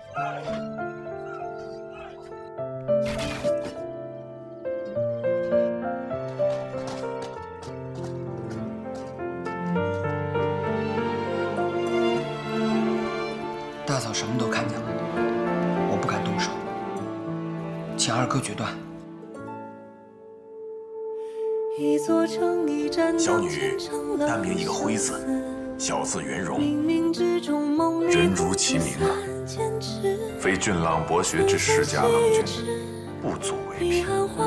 大嫂什么都看见了，我不敢动手，请二哥决断。 小女单名一个辉字，小字圆融，人如其名啊，非俊朗博学之世家郎君，不足为凭。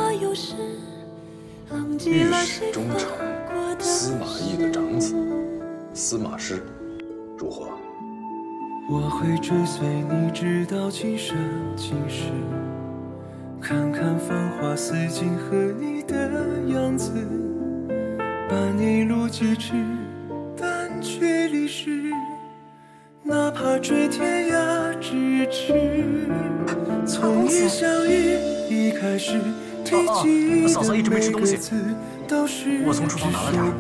御史中丞司马懿的长子司马师，如何？ 我会追随你直到今生今世，看看繁华似锦和你的样子，伴你路几尺，但却离世，哪怕追天涯咫尺。从一相遇一开始，你嫂嫂一直没吃东西，我从厨房拿了点。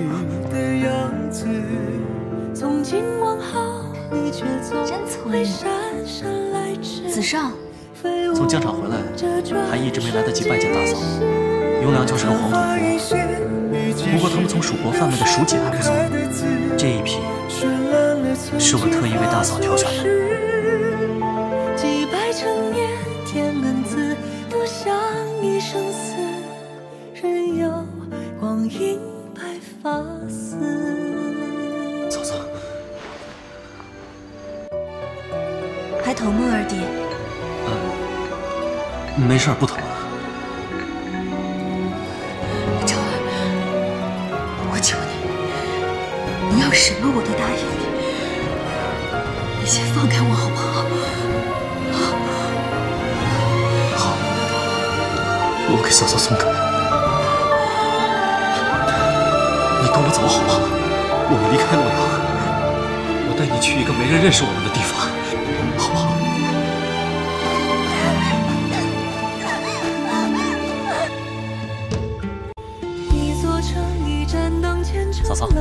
从今往后你却真聪明。子尚从疆场回来，还一直没来得及拜见大嫂。雍凉就是个黄土坡，不过他们从蜀国贩卖的蜀锦还不错。这一批是我特意为大嫂挑选的。 几百成年天恩赐，多想一生死，任由光阴白发丝。 嫂嫂， 还疼吗，二弟？ 没事，不疼了。 昭儿，我求你，你要什么我都答应你。你先放开我好不好？ 好，我给嫂嫂松开。你跟我走好吗？我们离开洛阳，我带你去一个没人认识我们的地方，好不好？嫂嫂，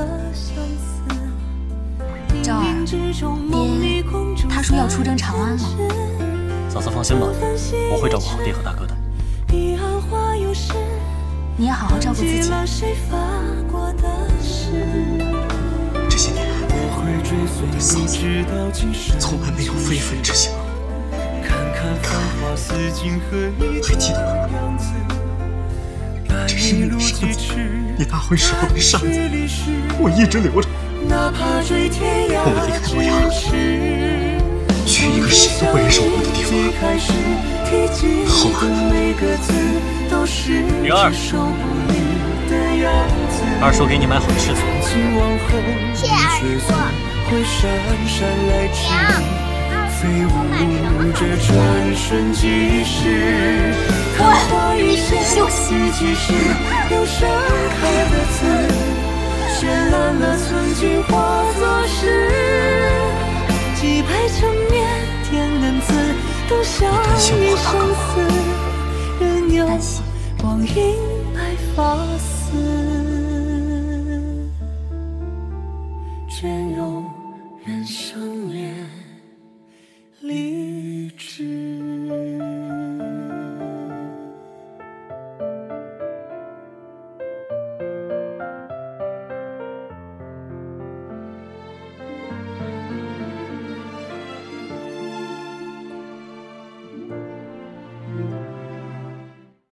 昭儿，爹他说要出征长安了。 嫂嫂放心吧，我会照顾好爹和大哥的。 你也好好照顾自己。 这些年，我对嫂子从来没有非分之想。还记得吗？这是你的扇子，你大婚时候的扇子，我一直留着。我们离开洛阳，去一个谁都不认识我们的地方，好吗？灵儿，二叔给你买好吃的。 谢二叔。 飞舞着转瞬即逝，昙花一现，四季时又盛开的刺，绚烂了曾经化作诗。几百成年天恩赐，都想一生死，任由光阴白发丝。